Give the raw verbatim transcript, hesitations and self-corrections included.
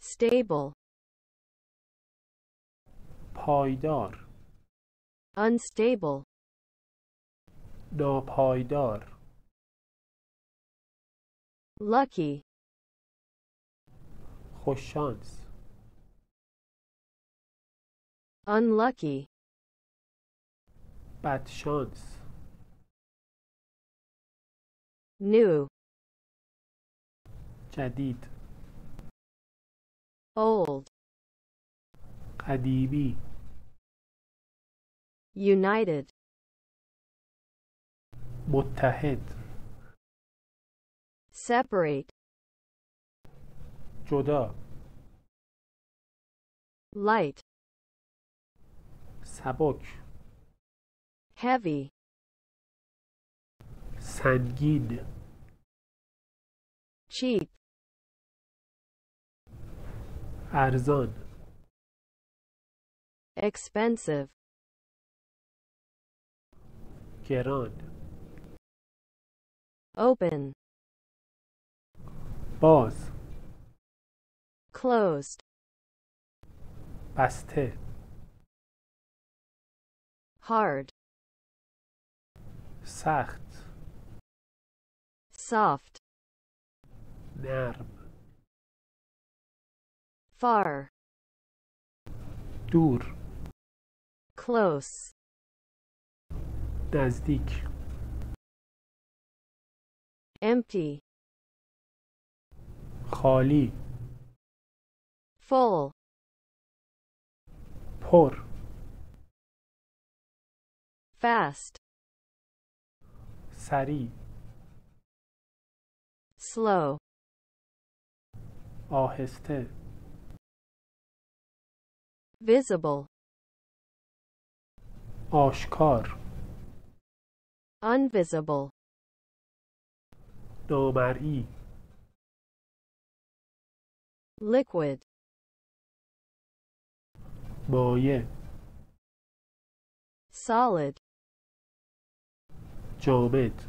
stable, پایدار، unstable, ناپایدار، lucky, خوششانس، unlucky, بدشانس، new, جدید، old, قدیمی، united, متحد، separate, جدا، light, سبک، heavy, سنگین، cheap, ارزان، expensive, گران، open, باز، closed, بسته، hard, سخت، soft, نرم، far, دور، close, نزدیک، empty, خالی، full, پر، fast, سریع، slow, آهسته، visible, آشکار، unvisible, نامرئی، liquid, مایع، solid, جامد،